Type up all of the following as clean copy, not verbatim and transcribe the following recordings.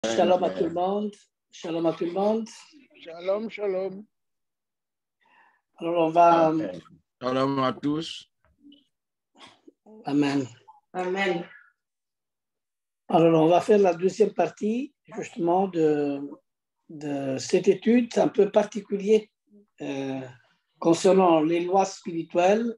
Shalom à tout le monde. Shalom à tout le monde. Shalom, shalom. Alors, on va... Shalom à tous. Amen. Amen. Alors, on va faire la deuxième partie, justement, de cette étude un peu particulière concernant les lois spirituelles,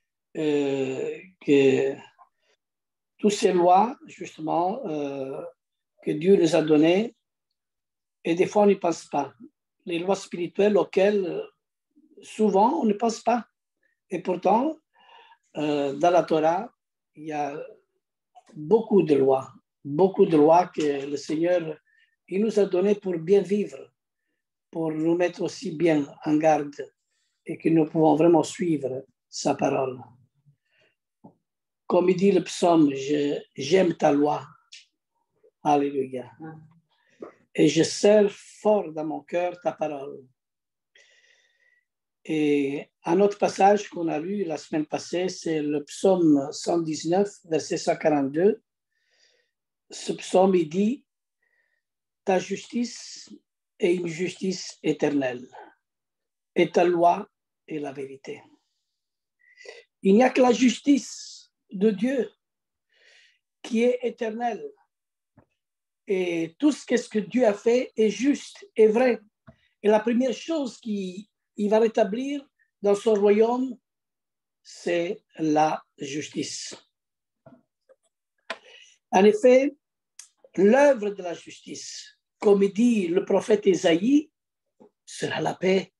que toutes ces lois, justement, que Dieu nous a données, et des fois, on n'y pense pas. Les lois spirituelles auxquelles, souvent, on ne pense pas. Et pourtant, dans la Torah, il y a beaucoup de lois que le Seigneur il nous a données pour bien vivre, pour nous mettre aussi bien en garde et que nous pouvons vraiment suivre sa parole. Comme il dit le psaume, j'aime ta loi. Alléluia. Et je serre fort dans mon cœur ta parole. Et un autre passage qu'on a lu la semaine passée, c'est le psaume 119, verset 142. Ce psaume, il dit « Ta justice est une justice éternelle, et ta loi est la vérité. » Il n'y a que la justice de Dieu qui est éternelle. Et tout ce que Dieu a fait est juste et vrai. Et la première chose qu'il va rétablir dans son royaume, c'est la justice. En effet, l'œuvre de la justice, comme dit le prophète Ésaïe, sera la paix.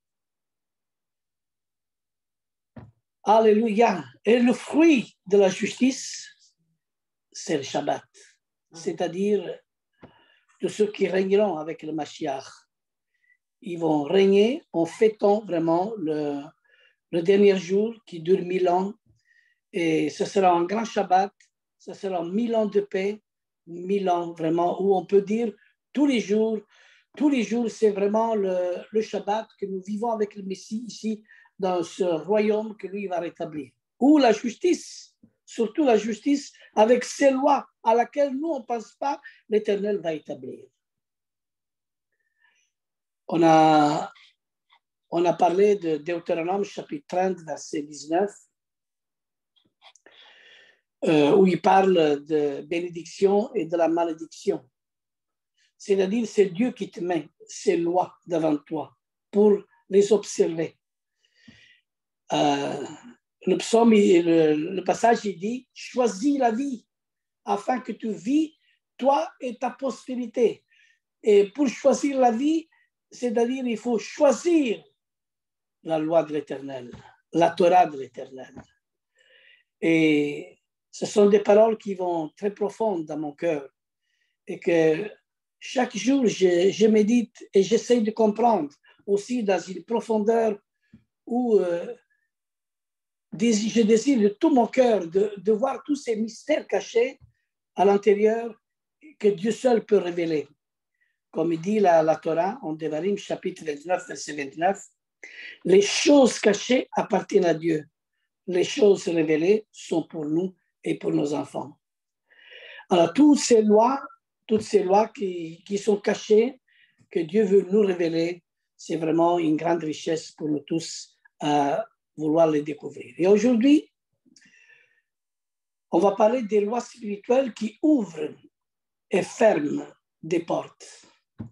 Alléluia. Et le fruit de la justice, c'est le Shabbat. C'est-à-dire tous ceux qui régneront avec le Mashiach. Ils vont régner en fêtant vraiment le dernier jour qui dure 1000 ans. Et ce sera un grand Shabbat, ce sera 1000 ans de paix, 1000 ans vraiment, où on peut dire tous les jours, c'est vraiment le Shabbat que nous vivons avec le Messie ici, dans ce royaume que lui va rétablir. Où la justice, surtout la justice avec ces lois à laquelle nous on ne pense pas, l'Éternel va établir. On a parlé de Deutéronome chapitre 30, verset 19, où il parle de bénédiction et de la malédiction. C'est-à-dire, c'est Dieu qui te met ces lois devant toi pour les observer. Le psaume, le passage, il dit « Choisis la vie afin que tu vis, toi et ta postérité. » Et pour choisir la vie, c'est-à-dire il faut choisir la loi de l'Éternel, la Torah de l'Éternel. Et ce sont des paroles qui vont très profondes dans mon cœur et que chaque jour, je médite et j'essaie de comprendre aussi dans une profondeur où je désire de tout mon cœur de voir tous ces mystères cachés à l'intérieur que Dieu seul peut révéler. Comme il dit la Torah en Devarim, chapitre 29, verset 29, « Les choses cachées appartiennent à Dieu. Les choses révélées sont pour nous et pour nos enfants. » Alors, toutes ces lois qui sont cachées, que Dieu veut nous révéler, c'est vraiment une grande richesse pour nous tous à vouloir les découvrir. Et aujourd'hui, on va parler des lois spirituelles qui ouvrent et ferment des portes.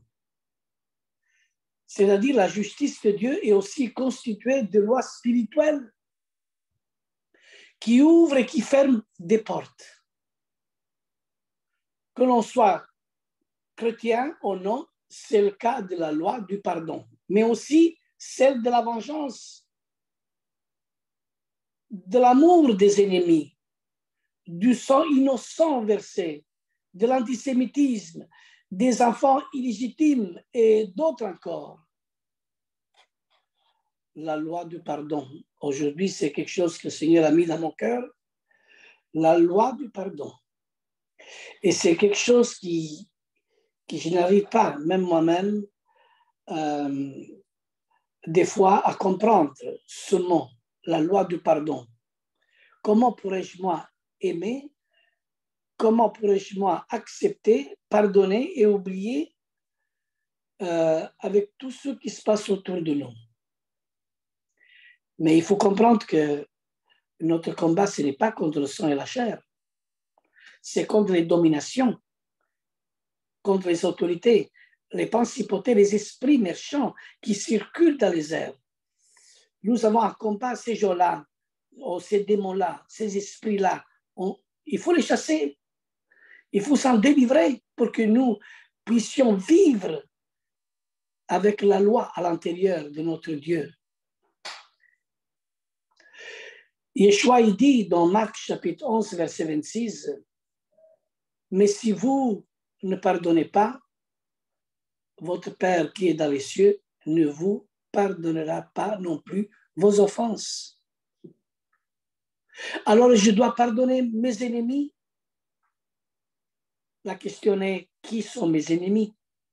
C'est-à-dire la justice de Dieu est aussi constituée de lois spirituelles qui ouvrent et qui ferment des portes. Que l'on soit chrétien ou non, c'est le cas de la loi du pardon, mais aussi celle de la vengeance, de l'amour des ennemis, du sang innocent versé, de l'antisémitisme, des enfants illégitimes et d'autres encore. La loi du pardon. Aujourd'hui, c'est quelque chose que le Seigneur a mis dans mon cœur. La loi du pardon. Et c'est quelque chose qui je n'arrive pas, même moi-même, des fois à comprendre ce mot, la loi du pardon. Comment pourrais-je, moi, aimer comment pourrais-je moi accepter, pardonner et oublier avec tout ce qui se passe autour de nous? Mais il faut comprendre que notre combat, ce n'est pas contre le sang et la chair. C'est contre les dominations, contre les autorités, les principautés, les esprits méchants qui circulent dans les airs. Nous avons un combat, ces gens-là, ces démons-là, ces esprits-là. Il faut les chasser. Il faut s'en délivrer pour que nous puissions vivre avec la loi à l'intérieur de notre Dieu. Yeshua, il dit dans Marc chapitre 11, verset 26, « Mais si vous ne pardonnez pas, votre Père qui est dans les cieux ne vous pardonnera pas non plus vos offenses. » Alors, je dois pardonner mes ennemis. La question est, qui sont mes ennemis?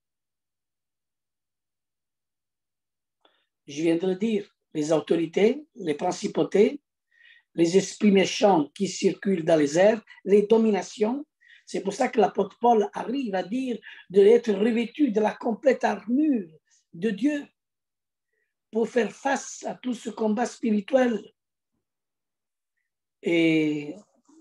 Je viens de le dire, les autorités, les principautés, les esprits méchants qui circulent dans les airs, les dominations. C'est pour ça que l'apôtre Paul arrive à dire d'être revêtu de la complète armure de Dieu pour faire face à tout ce combat spirituel. Et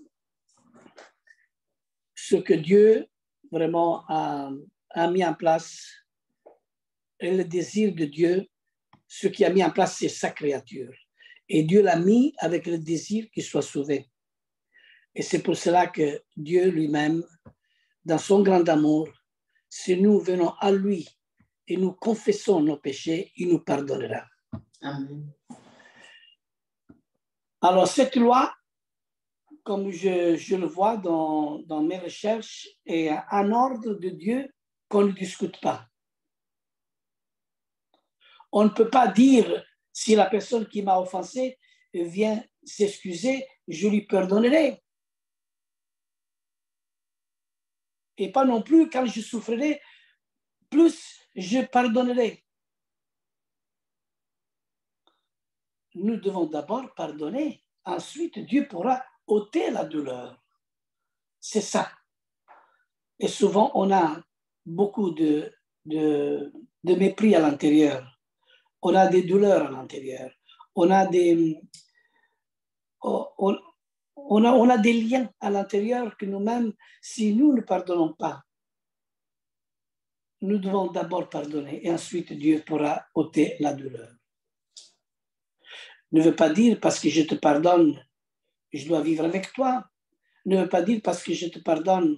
ce que Dieu vraiment a mis en place, et le désir de Dieu, ce qui a mis en place, c'est sa créature. Et Dieu l'a mis avec le désir qu'il soit sauvé. Et c'est pour cela que Dieu lui-même, dans son grand amour, si nous venons à lui et nous confessons nos péchés, il nous pardonnera. Amen. Alors cette loi, comme je le vois dans mes recherches, est un ordre de Dieu qu'on ne discute pas. On ne peut pas dire, si la personne qui m'a offensé vient s'excuser, je lui pardonnerai. Et pas non plus, quand je souffrirai, plus je pardonnerai. Nous devons d'abord pardonner. Ensuite, Dieu pourra ôter la douleur. C'est ça. Et souvent, on a beaucoup de mépris à l'intérieur. On a des douleurs à l'intérieur. On a des liens à l'intérieur que nous-mêmes, si nous ne pardonnons pas, nous devons d'abord pardonner et ensuite Dieu pourra ôter la douleur. Ne veut pas dire parce que je te pardonne, je dois vivre avec toi. Ne veut pas dire parce que je te pardonne,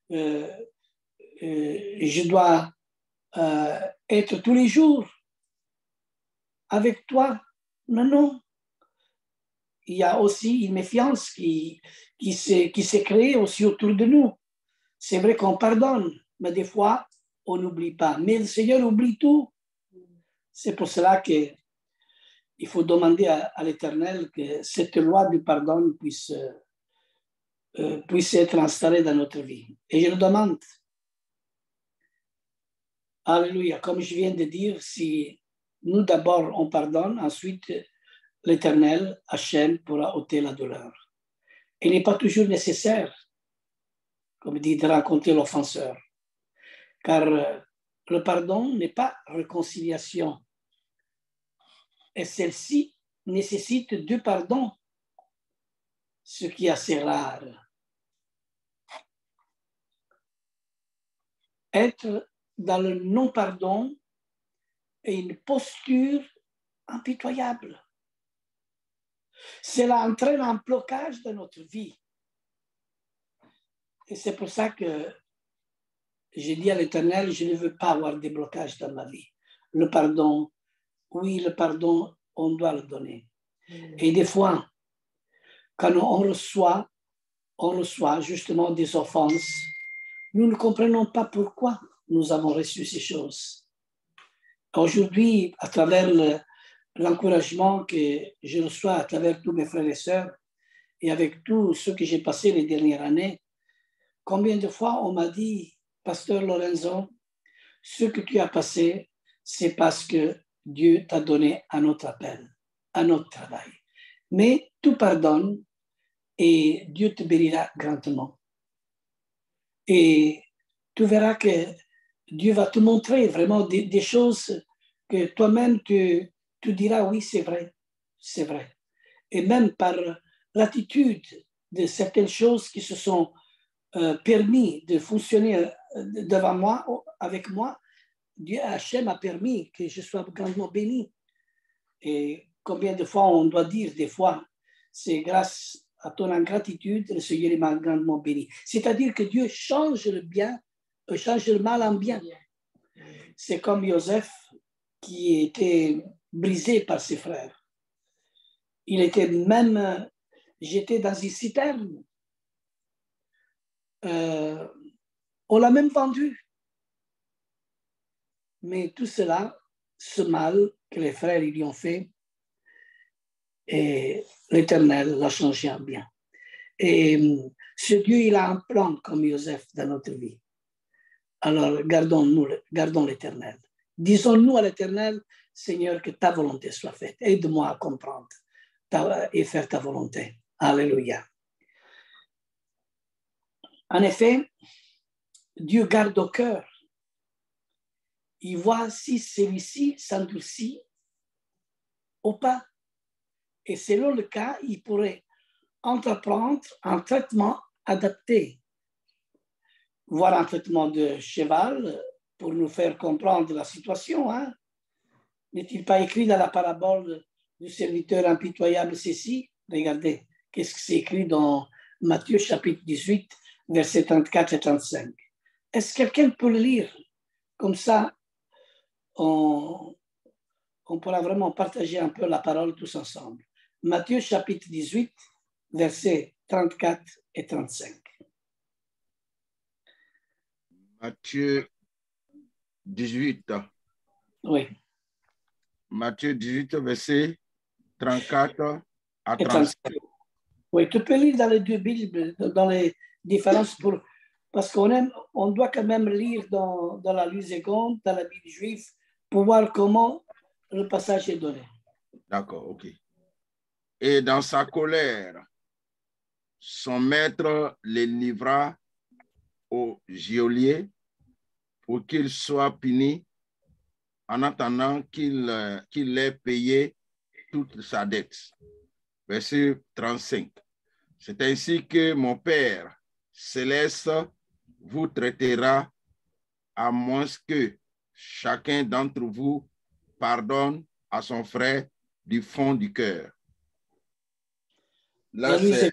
je dois être tous les jours avec toi. Non, non. Il y a aussi une méfiance qui s'est créée aussi autour de nous. C'est vrai qu'on pardonne, mais des fois, on n'oublie pas. Mais le Seigneur oublie tout. C'est pour cela qu'il faut demander à l'Éternel que cette loi du pardon puisse être installée dans notre vie. Et je le demande. Alléluia. Comme je viens de dire, si nous d'abord on pardonne, ensuite l'Éternel, Hachem, pourra ôter la douleur. Il n'est pas toujours nécessaire, comme dit, de rencontrer l'offenseur. Car le pardon n'est pas réconciliation. Et celle-ci nécessite deux pardons, ce qui est assez rare. Être dans le non-pardon est une posture impitoyable. Cela entraîne un blocage dans notre vie. Et c'est pour ça que j'ai dit à l'Éternel, je ne veux pas avoir des blocages dans ma vie. Le pardon, oui, le pardon, on doit le donner. Et des fois, quand on reçoit justement des offenses, nous ne comprenons pas pourquoi nous avons reçu ces choses. Aujourd'hui, à travers l'encouragement que je reçois à travers tous mes frères et sœurs et avec tous ceux que j'ai passés les dernières années, combien de fois on m'a dit, Pasteur Lorenzo, ce que tu as passé, c'est parce que Dieu t'a donné un autre appel, un autre travail. Mais tu pardonnes et Dieu te bénira grandement. Et tu verras que Dieu va te montrer vraiment des choses que toi-même tu diras oui, c'est vrai, c'est vrai. Et même par l'attitude de certaines choses qui se sont permis de fonctionner devant moi, avec moi, Dieu Hachem a permis que je sois grandement béni. Et combien de fois on doit dire, des fois, c'est grâce à ton ingratitude, le Seigneur m'a grandement béni. C'est-à-dire que Dieu change le bien, change le mal en bien. C'est comme Joseph qui était brisé par ses frères. Il était même jeté dans une citerne. On l'a même vendu. Mais tout cela, ce mal que les frères lui ont fait, et l'Éternel l'a changé en bien. Et ce Dieu, il a un plan comme Joseph dans notre vie. Alors, gardons l'Éternel. Disons-nous à l'Éternel, Seigneur, que ta volonté soit faite. Aide-moi à comprendre et faire ta volonté. Alléluia. En effet, Dieu garde au cœur. Il voit si celui-ci s'endurcit ou pas. Et selon le cas, il pourrait entreprendre un traitement adapté, voire un traitement de cheval pour nous faire comprendre la situation. Hein? N'est-il pas écrit dans la parabole du serviteur impitoyable ceci? Regardez, qu'est-ce que c'est écrit dans Matthieu chapitre 18, versets 34 et 35. Est-ce que quelqu'un peut le lire? Comme ça, on pourra vraiment partager un peu la parole tous ensemble. Matthieu chapitre 18, versets 34 et 35. Matthieu 18. Oui. Matthieu 18, verset 34 à 35. Oui, tu peux lire dans les deux Bibles, dans les différences, parce on doit quand même lire dans la Lusségonde, dans la Bible juive, pour voir comment le passage est donné. D'accord, ok. Et dans sa colère, son maître les livra au geôlier pour qu'il soit puni en attendant qu'il ait payé toute sa dette. Verset 35. C'est ainsi que mon Père céleste vous traitera, à moins que chacun d'entre vous pardonne à son frère du fond du cœur. Là, c'est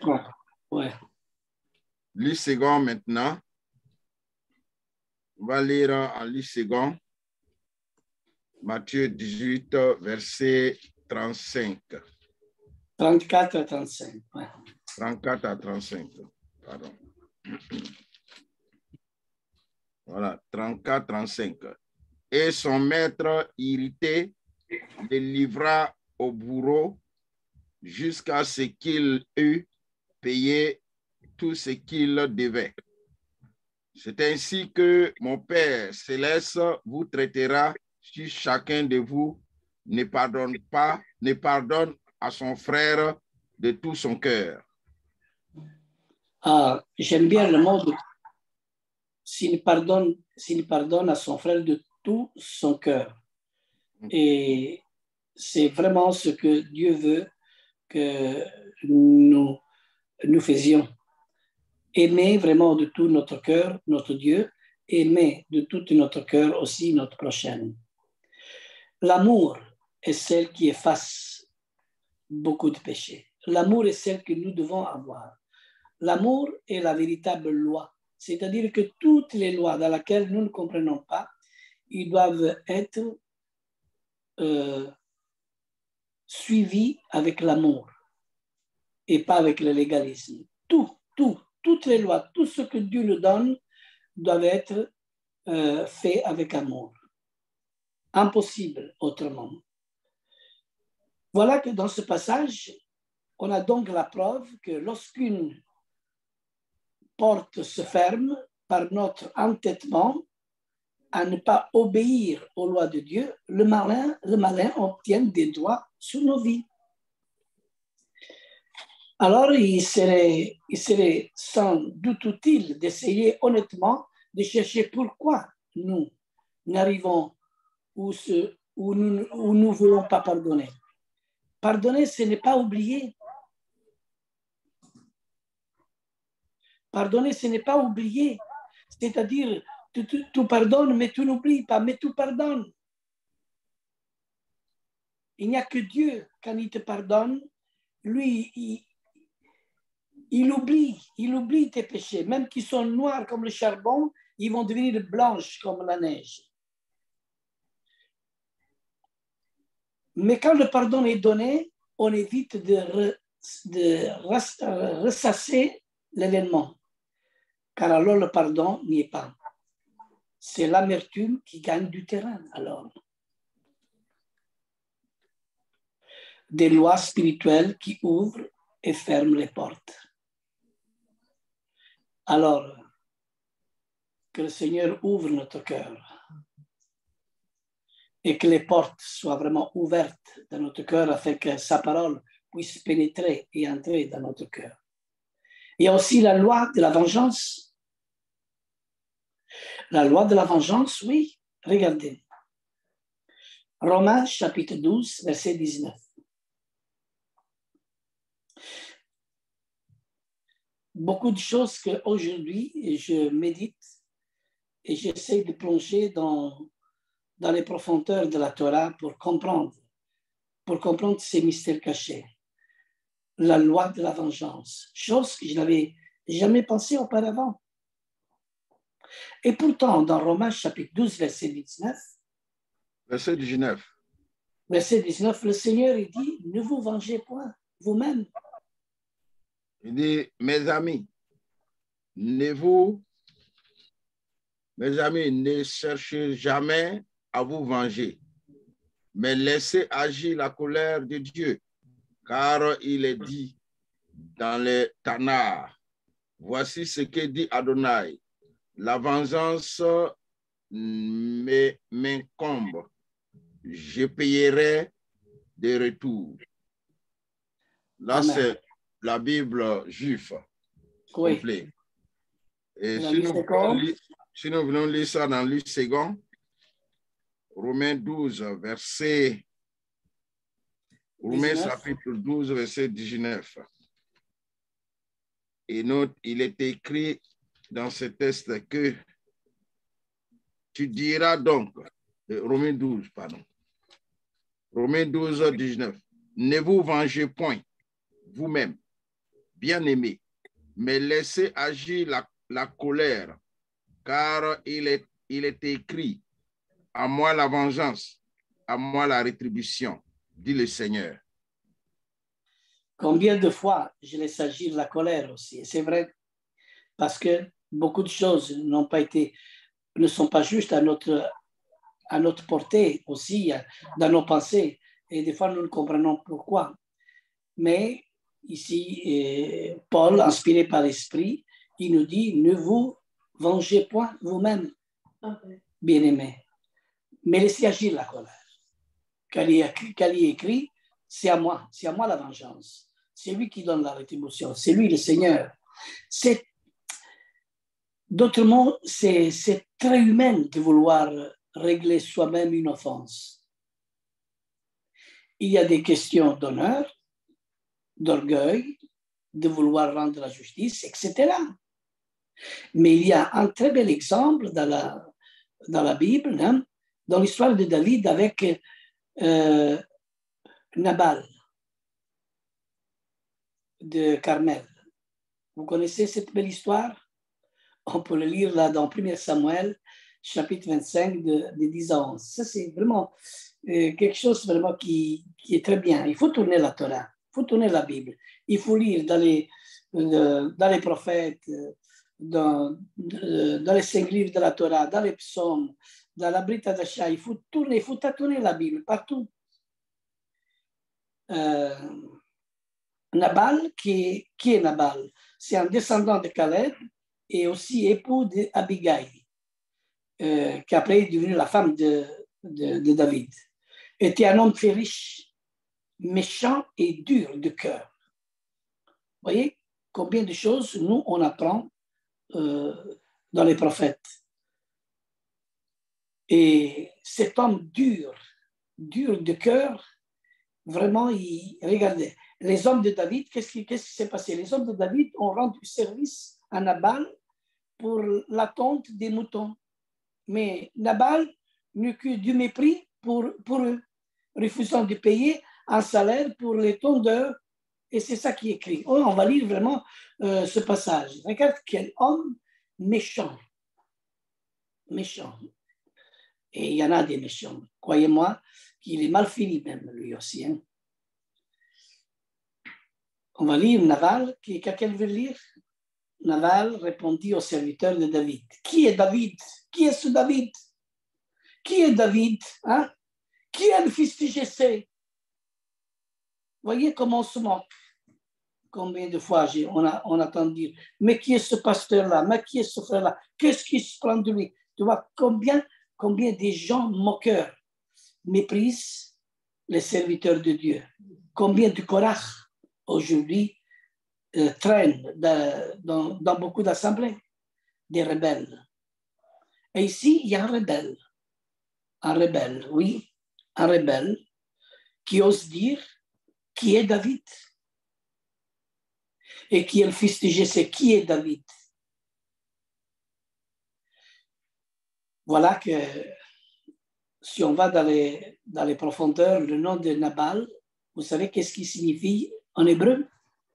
Lusségon maintenant. On va lire en Lusségon, Matthieu 18, verset 35. 34 à 35. Ouais. 34 à 35. Pardon. Voilà, 34, 35. Et son maître irrité le livra au bourreau jusqu'à ce qu'il eût payé tout ce qu'il devait. C'est ainsi que mon Père céleste vous traitera si chacun de vous ne pardonne à son frère de tout son cœur. Ah, j'aime bien le mot de s'il pardonne à son frère de tout son cœur. Et c'est vraiment ce que Dieu veut que nous faisions. Aimer vraiment de tout notre cœur notre Dieu, aimer de tout notre cœur aussi notre prochain. L'amour est celle qui efface beaucoup de péchés. L'amour est celle que nous devons avoir. L'amour est la véritable loi. C'est-à-dire que toutes les lois dans lesquelles nous ne comprenons pas, ils doivent être suivies avec l'amour et pas avec le légalisme. Toutes les lois, tout ce que Dieu nous donne doivent être fait avec amour. Impossible autrement. Voilà que dans ce passage, on a donc la preuve que lorsqu'une porte se ferme par notre entêtement à ne pas obéir aux lois de Dieu, le malin obtient des droits sur nos vies. Alors il serait sans doute utile d'essayer honnêtement de chercher pourquoi nous n'arrivons où nous ne voulons pas pardonner. Pardonner, ce n'est pas oublier. Pardonner, ce n'est pas oublier. C'est-à-dire, tu pardonnes, mais tu n'oublies pas, mais tu pardonnes. Il n'y a que Dieu, quand il te pardonne, lui, il oublie tes péchés. Même qu'ils sont noirs comme le charbon, ils vont devenir blanches comme la neige. Mais quand le pardon est donné, on évite de ressasser l'événement. Car alors le pardon n'y est pas. C'est l'amertume qui gagne du terrain alors. Des lois spirituelles qui ouvrent et ferment les portes. Alors, que le Seigneur ouvre notre cœur et que les portes soient vraiment ouvertes dans notre cœur afin que sa parole puisse pénétrer et entrer dans notre cœur. Il y a aussi la loi de la vengeance. La loi de la vengeance, oui, regardez. Romains chapitre 12, verset 19. Beaucoup de choses qu'aujourd'hui je médite et j'essaie de plonger dans les profondeurs de la Torah pour comprendre ces mystères cachés. La loi de la vengeance, chose que je n'avais jamais pensé auparavant. Et pourtant, dans Romains chapitre 12, verset 19, Verset 19. Verset 19, le Seigneur il dit, ne vous vengez point vous-même. Il dit, mes amis, ne cherchez jamais à vous venger, mais laissez agir la colère de Dieu, car il est dit dans les Tanakh, voici ce que dit Adonai, la vengeance m'incombe, je payerai des retours. Là, Amen. c'est la Bible juive. Oui. Complet. Et La si Bible nous venons lire ça dans le second, Romains 12, verset, Romains chapitre 12, verset 19. Et note, il est écrit dans ce texte que tu diras donc, Romains 12, pardon, Romains 12, 19, ne vous vengez point vous-même, bien-aimés, mais laissez agir la colère, car il est écrit, à moi la vengeance, à moi la rétribution, dit le Seigneur. Combien de fois je laisse agir la colère aussi. Et c'est vrai, parce que beaucoup de choses ne sont pas justes à notre portée aussi, dans nos pensées. Et des fois, nous ne comprenons pourquoi. Mais ici, Paul, inspiré par l'Esprit, il nous dit, ne vous vengez point vous-même, bien-aimés, mais laissez agir la colère. Car il est écrit, c'est à moi la vengeance. C'est lui qui donne la rétribution, c'est lui le Seigneur. D'autres mots, c'est très humain de vouloir régler soi-même une offense. Il y a des questions d'honneur, d'orgueil, de vouloir rendre la justice, etc. Mais il y a un très bel exemple dans la Bible, hein, dans l'histoire de David avec Nabal de Carmel. Vous connaissez cette belle histoire? On peut le lire là dans 1 Samuel, chapitre 25, de 10 à 11. Ça, c'est vraiment quelque chose vraiment qui est très bien. Il faut tourner la Torah, il faut tourner la Bible. Il faut lire dans les prophètes, dans les 5 livres de la Torah, dans les psaumes, dans la Brit Hadasha. Il faut tâtonner la Bible partout. Nabal, qui est Nabal? C'est un descendant de Caleb et aussi époux d'Abigail, qui après est devenue la femme de David. Était un homme très riche, méchant et dur de cœur. voyez combien de choses nous, on apprend dans les prophètes. Et cet homme dur de cœur, vraiment, regardez, les hommes de David, qu'est-ce qui s'est passé? Les hommes de David ont rendu service à Nabal pour l'attente des moutons. Mais Nabal n'eut que du mépris pour eux, refusant de payer un salaire pour les tondeurs. Et c'est ça qui est écrit. Oh, on va lire vraiment ce passage. Regarde quel homme méchant. Méchant. Et il y en a des méchants. Croyez-moi qu'il est mal fini même, lui aussi. Hein. On va lire Nabal. Quelqu'un veut lire? Nabal répondit au serviteur de David. Qui est David? Qui est ce David? Qui est David? Hein? Qui est le fils de Jessé? Voyez comment on se moque. Combien de fois on entend dire, mais qui est ce pasteur-là? Mais qui est ce frère-là? Qu'est-ce qui se prend de lui? Tu vois combien des gens moqueurs méprisent les serviteurs de Dieu? Combien de Korach aujourd'hui traînent dans beaucoup d'assemblées? Des rebelles. Et ici, il y a un rebelle, oui, un rebelle qui ose dire qui est David et qui est le fils de Jessé. Qui est David? Voilà que si on va dans les profondeurs, le nom de Nabal, vous savez qu'est-ce qui signifie en hébreu?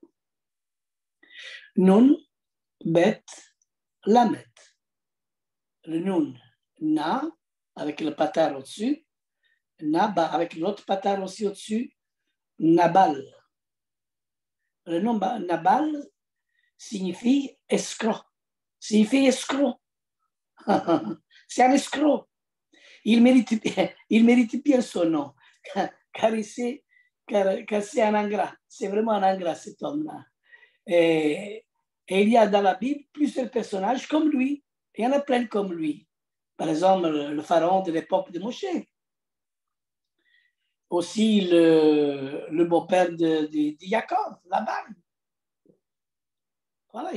Nun, bet, lamet. Le nun, na, avec le patar au-dessus, naba, avec l'autre patar aussi au-dessus, Nabal. Le nom Nabal signifie escroc. Signifie escroc. C'est un escroc. Il mérite bien son nom, car c'est un ingrat. C'est vraiment un ingrat, cet homme-là. Et il y a dans la Bible plusieurs personnages comme lui. Il y en a plein comme lui. Par exemple, le pharaon de l'époque de Moshe. Aussi le beau-père de Jacob, Laban. Voilà.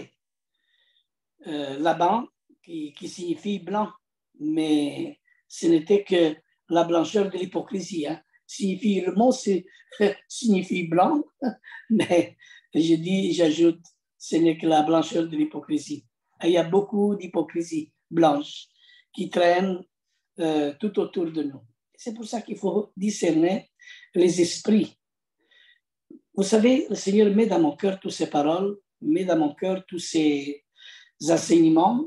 Laban, qui signifie blanc, mais ce n'était que la blancheur de l'hypocrisie. Hein. Le mot signifie blanc, mais j'ajoute, ce n'est que la blancheur de l'hypocrisie. Et il y a beaucoup d'hypocrisie blanche qui traîne tout autour de nous. C'est pour ça qu'il faut discerner les esprits. Vous savez, le Seigneur met dans mon cœur toutes ces paroles, met dans mon cœur tous ces enseignements.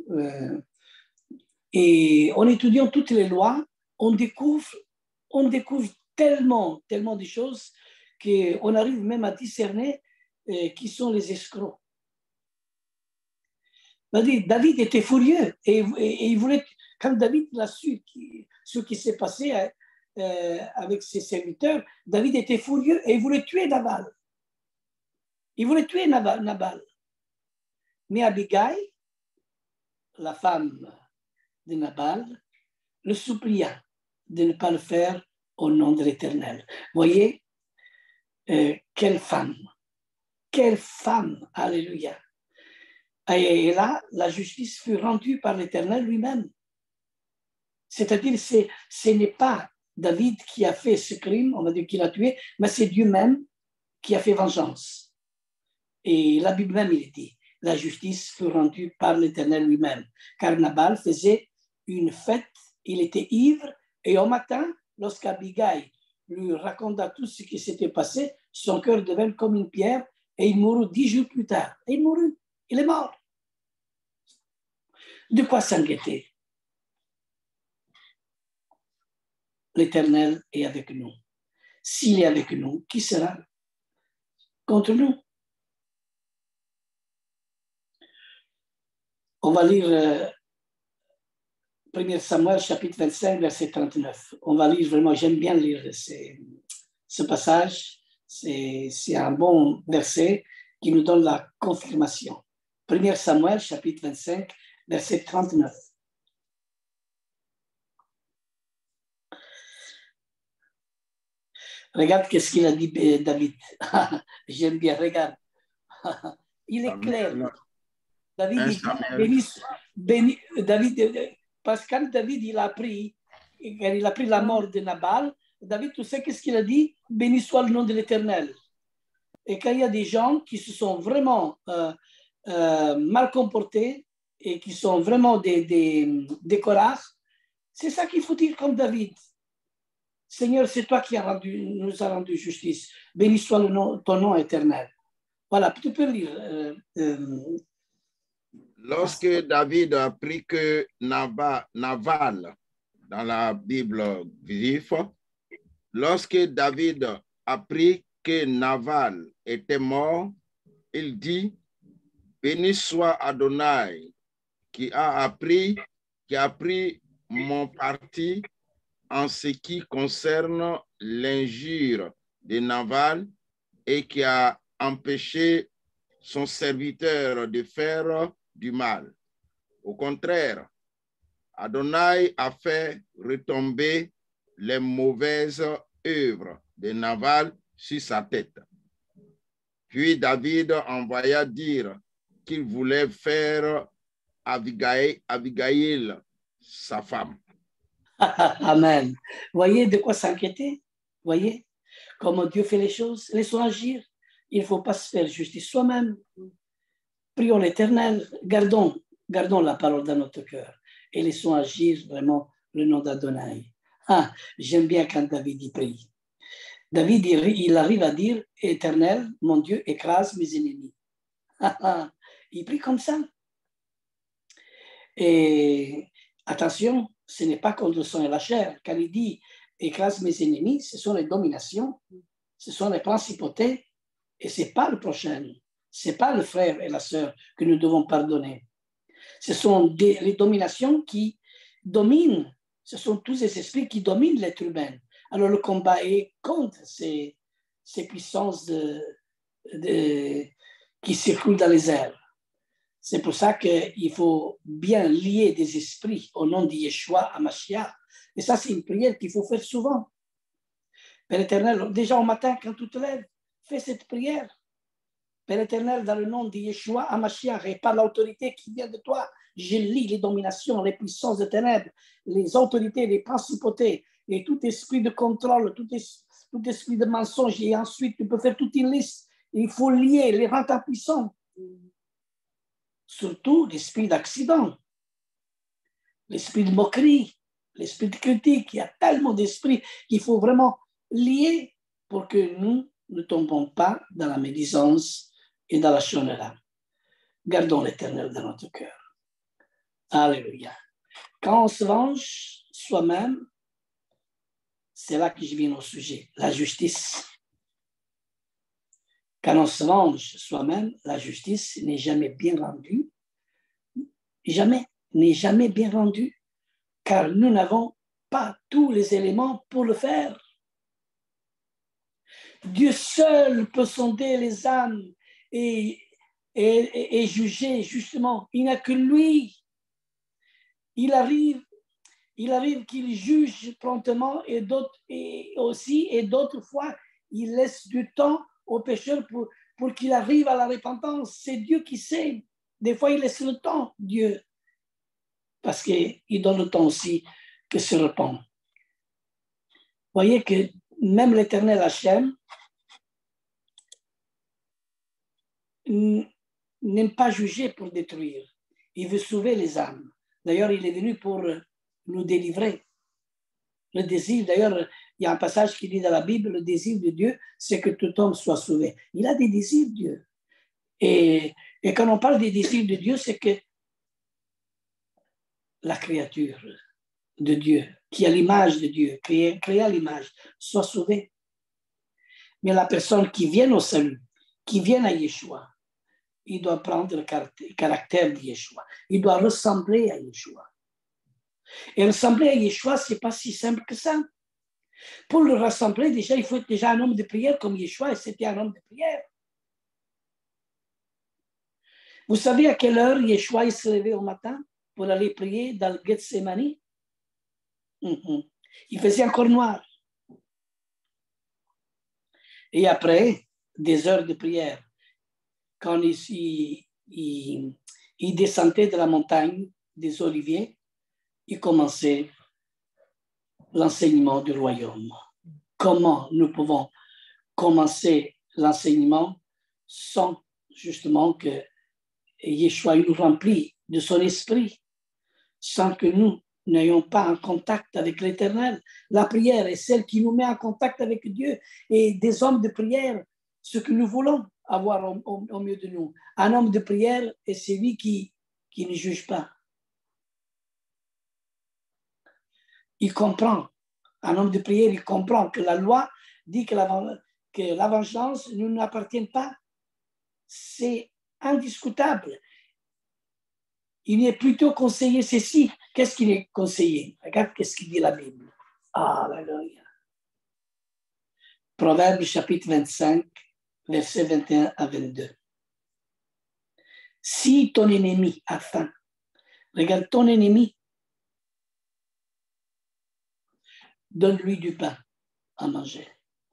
Et en étudiant toutes les lois, on découvre tellement de choses qu'on arrive même à discerner qui sont les escrocs. David était furieux et il voulait, quand David l'a su, ce qui s'est passé avec ses serviteurs, David était furieux et il voulait tuer Nabal. Il voulait tuer Nabal. Mais Abigail, la femme de Nabal, le supplia de ne pas le faire au nom de l'Éternel. Voyez, quelle femme, alléluia. Et là, la justice fut rendue par l'Éternel lui-même. C'est-à-dire, ce n'est pas David qui a fait ce crime, on va dire qu'il a tué, mais c'est Dieu même qui a fait vengeance. Et la Bible même, il dit, la justice fut rendue par l'Éternel lui-même. Car Nabal faisait une fête, il était ivre, et au matin, lorsqu'Abigail lui raconta tout ce qui s'était passé, son cœur devint comme une pierre, et il mourut 10 jours plus tard. Et il mourut, il est mort. De quoi s'inquiéter? L'Éternel est avec nous. S'il est avec nous, qui sera contre nous? On va lire 1 Samuel, chapitre 25, verset 39. On va lire vraiment, j'aime bien lire ce passage. C'est un bon verset qui nous donne la confirmation. 1 Samuel, chapitre 25, verset 39. Regarde qu'est-ce qu'il a dit David. J'aime bien, regarde. Il est clair. Samuel, David, 1 dit, Samuel. parce que quand David il a pris la mort de Nabal, David, tu sais qu'est-ce qu'il a dit? Béni soit le nom de l'Éternel. Et quand il y a des gens qui se sont vraiment mal comportés et qui sont vraiment des colards, c'est ça qu'il faut dire comme David. Seigneur, c'est toi qui nous as rendu justice. Béni soit ton nom éternel. Voilà, tu peux lire. Lorsque David a appris que Naval, dans la Bible juive, lorsque David a appris que Naval était mort, il dit, béni soit Adonai, qui a pris mon parti en ce qui concerne l'injure de Naval et qui a empêché son serviteur de faire du mal. Au contraire, Adonai a fait retomber les mauvaises œuvres de Naval sur sa tête. Puis David envoya dire qu'il voulait faire Abigail, sa femme. Amen. Voyez de quoi s'inquiéter? Voyez comment Dieu fait les choses? Laissons agir. Il ne faut pas se faire justice soi-même. Prions l'Éternel. Gardons la parole dans notre cœur et laissons agir vraiment le nom d'Adonai. J'aime bien quand David y prie. David, il arrive à dire, Éternel, mon Dieu, écrase mes ennemis. Il prie comme ça. Et attention, ce n'est pas contre le sang et la chair. Quand il dit, écrase mes ennemis, ce sont les dominations, ce sont les principautés, et ce n'est pas le prochain, ce n'est pas le frère et la sœur que nous devons pardonner. Ce sont les dominations qui dominent, ce sont tous ces esprits qui dominent l'être humain. Alors le combat est contre ces puissances qui circulent dans les airs. C'est pour ça qu'il faut bien lier des esprits au nom de Yeshua à Mashiach. Et ça, c'est une prière qu'il faut faire souvent. Père éternel, déjà au matin, quand tu te lèves, fais cette prière. Père éternel, dans le nom de Yeshua à Mashiach et par l'autorité qui vient de toi, je lis les dominations, les puissances de ténèbres, les autorités, les principautés et tout esprit de contrôle, tout esprit de mensonge. Et ensuite, tu peux faire toute une liste. Il faut lier, les rendre puissants. Surtout l'esprit d'accident, l'esprit de moquerie, l'esprit de critique. Il y a tellement d'esprits qu'il faut vraiment lier pour que nous ne tombons pas dans la médisance et dans la chônerie. Gardons l'Éternel dans notre cœur. Alléluia. Quand on se venge soi-même, c'est là que je viens au sujet, la justice. Quand on se venge soi-même, la justice n'est jamais bien rendue. Jamais, n'est jamais bien rendue, car nous n'avons pas tous les éléments pour le faire. Dieu seul peut sonder les âmes et juger justement. Il n'y a que lui. Il arrive qu'il juge promptement et d'autres fois, il laisse du temps au pécheur pour qu'il arrive à la repentance. C'est Dieu qui sait. Des fois, il laisse le temps, Dieu, parce qu'il donne le temps aussi que se repent. Voyez que même l'Éternel Hachem n'aime pas juger pour détruire. Il veut sauver les âmes. D'ailleurs, il est venu pour nous délivrer. Le désir, d'ailleurs, il y a un passage qui dit dans la Bible, le désir de Dieu, c'est que tout homme soit sauvé. Il a des désirs, Dieu. Et quand on parle des désirs de Dieu, c'est que la créature de Dieu, qui a l'image de Dieu, créée à l'image, soit sauvée. Mais la personne qui vient au salut, qui vient à Yeshua, il doit prendre le caractère de Yeshua. Il doit ressembler à Yeshua. Et ressembler à Yeshua, ce n'est pas si simple que ça. Pour le rassembler, déjà, il faut être déjà un homme de prière comme Yeshua, et c'était un homme de prière. Vous savez à quelle heure Yeshua se levait au matin pour aller prier dans le Gethsemane? Il faisait encore noir. Et après des heures de prière, quand il descendait de la montagne des Oliviers, il commençait l'enseignement du royaume. Comment nous pouvons commencer l'enseignement sans justement que Yeshua nous remplit de son esprit, sans que nous n'ayons pas un contact avec l'Éternel. La prière est celle qui nous met en contact avec Dieu, et des hommes de prière, ce que nous voulons avoir au milieu de nous. Un homme de prière est celui qui ne juge pas. Il comprend. Un homme de prière, il comprend que la loi dit que la vengeance ne nous appartient pas. C'est indiscutable. Il est plutôt conseillé ceci. Qu'est-ce qu'il est conseillé? Regarde qu'est-ce qu'il dit la Bible. Alléluia. Proverbe chapitre 25, versets 21 à 22. Si ton ennemi a faim, regarde ton ennemi, donne-lui du pain à manger.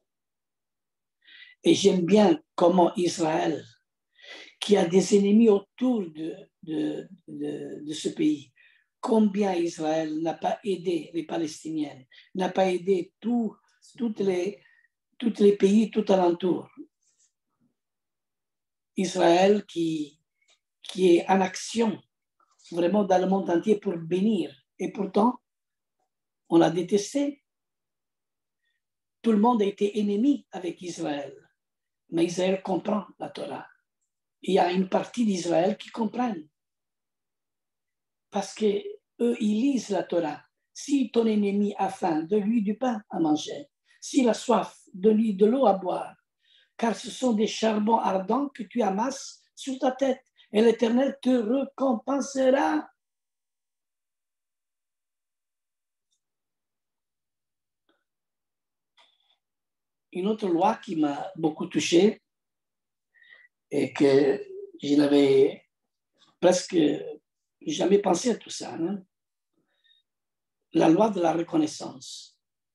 Et j'aime bien comment Israël, qui a des ennemis autour de ce pays, combien Israël n'a pas aidé les Palestiniens, n'a pas aidé tous les pays tout alentour. Israël qui est en action vraiment dans le monde entier pour bénir. Et pourtant, on l'a détesté. Tout le monde a été ennemi avec Israël. Mais Israël comprend la Torah. Il y a une partie d'Israël qui comprennent. Parce qu'eux, ils lisent la Torah. Si ton ennemi a faim, donne-lui du pain à manger. S'il a soif, donne-lui de l'eau à boire. Car ce sont des charbons ardents que tu amasses sur ta tête. Et l'Éternel te récompensera. Une autre loi qui m'a beaucoup touché et que je n'avais presque jamais pensé à tout ça, hein? La loi de la reconnaissance.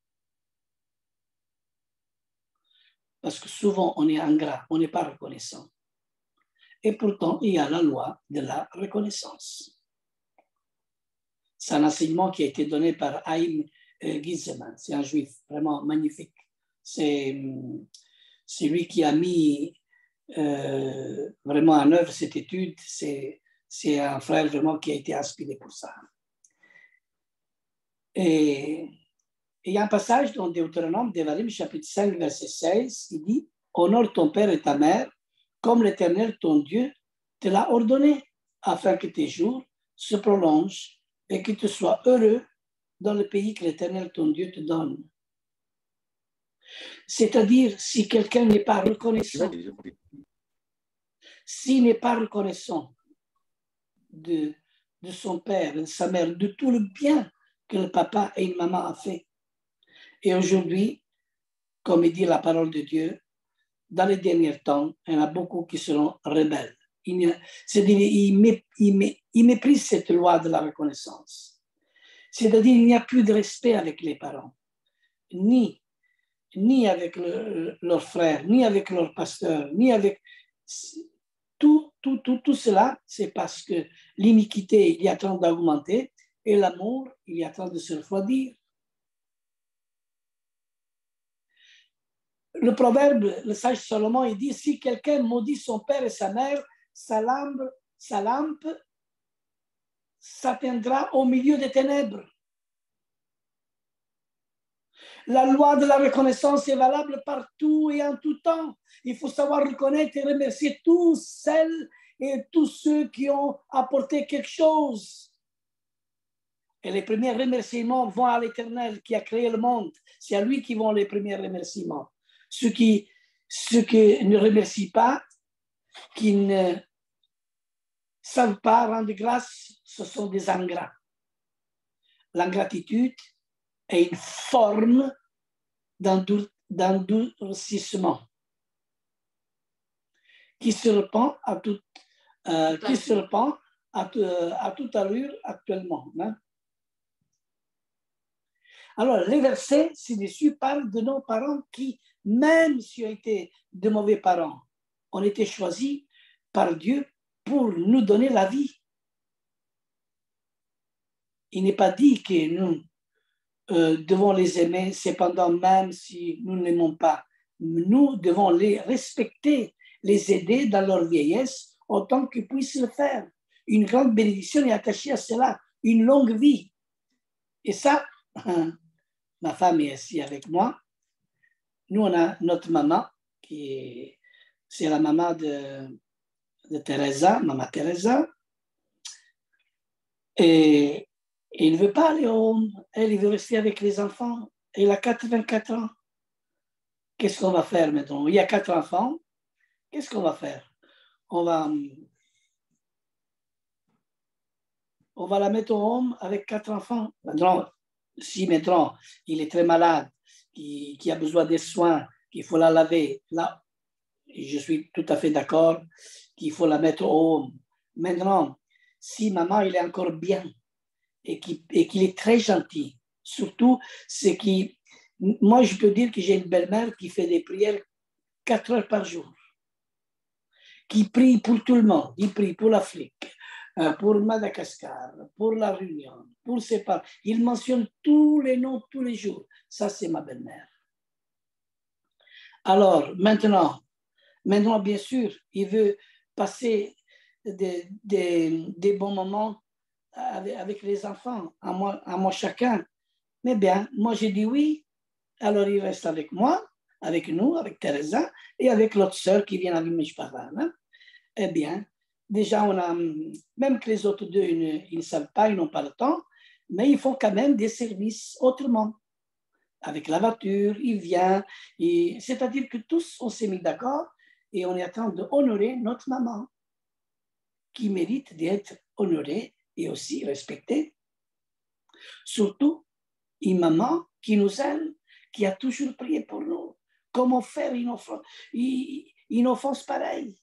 Parce que souvent on est ingrat, on n'est pas reconnaissant. Et pourtant, il y a la loi de la reconnaissance. C'est un enseignement qui a été donné par Haïm Gizeman. C'est un juif vraiment magnifique. C'est lui qui a mis vraiment en œuvre cette étude. C'est un frère vraiment qui a été inspiré pour ça. Et il y a un passage dans Deutéronome, Devarim, chapitre 5, verset 16, qui dit « Honore ton père et ta mère, comme l'Éternel, ton Dieu, te l'a ordonné, afin que tes jours se prolongent et que tu sois heureux dans le pays que l'Éternel, ton Dieu, te donne. » C'est-à-dire, si quelqu'un n'est pas reconnaissant, s'il n'est pas reconnaissant de son père, de sa mère, de tout le bien que le papa et une maman ont fait. Et aujourd'hui, comme il dit la parole de Dieu, dans les derniers temps, il y en a beaucoup qui seront rebelles. C'est-à-dire, ils méprisent cette loi de la reconnaissance. C'est-à-dire, il n'y a plus de respect avec les parents, ni avec leurs frères, ni avec leurs pasteurs, ni avec... Tout cela, c'est parce que l'iniquité, il y a en train d'augmenter, et l'amour, il y a en train de se refroidir. Le proverbe, le sage Salomon, il dit, si quelqu'un maudit son père et sa mère, sa lampe s'atteindra au milieu des ténèbres. La loi de la reconnaissance est valable partout et en tout temps. Il faut savoir reconnaître et remercier tous celles et tous ceux qui ont apporté quelque chose. Et les premiers remerciements vont à l'Éternel qui a créé le monde. C'est à lui qui vont les premiers remerciements. Ceux qui ne remercient pas, qui ne savent pas rendre grâce, ce sont des ingrats. L'ingratitude est une forme d'endurcissement qui se répand à toute allure actuellement. Hein? Alors, les versets ci-dessus parlent de nos parents qui, même s'ils ont été de mauvais parents, ont été choisis par Dieu pour nous donner la vie. Il n'est pas dit que nous devons les aimer, cependant même si nous ne l'aimons pas. Nous devons les respecter, les aider dans leur vieillesse autant qu'ils puissent le faire. Une grande bénédiction est attachée à cela, une longue vie. Et ça, ma femme est ici avec moi. Nous, on a notre maman, c'est la maman de Teresa, maman Teresa. Et il ne veut pas aller au home. Elle veut rester avec les enfants. Elle a 84 ans. Qu'est-ce qu'on va faire maintenant? Il y a 4 enfants. Qu'est-ce qu'on va faire? On va la mettre au home avec 4 enfants. Maintenant, si maintenant il est très malade, qui a besoin des soins, qu'il faut la laver, là, je suis tout à fait d'accord qu'il faut la mettre au home. Maintenant, si maman il est encore bien et qu'il est très gentil, surtout c'est qui, moi je peux dire que j'ai une belle-mère qui fait des prières 4 heures par jour, qui prie pour tout le monde, il prie pour l'Afrique, pour Madagascar, pour la Réunion, pour ses parents. Il mentionne tous les noms tous les jours. Ça, c'est ma belle-mère. Alors, maintenant, bien sûr, il veut passer des bons moments avec les enfants, à moi chacun. Mais bien, moi, j'ai dit oui. Alors, il reste avec moi, avec nous, avec Teresa, et avec l'autre sœur qui vient avec Mishparan. Hein? Eh bien, déjà, on a, même que les autres deux, ils ne savent pas, ils n'ont pas le temps, mais ils font quand même des services autrement. Avec la voiture, il vient, c'est-à-dire que tous, on s'est mis d'accord et on est en train d'honorer notre maman, qui mérite d'être honorée et aussi respectée. Surtout, une maman qui nous aime, qui a toujours prié pour nous. Comment faire une offense pareille?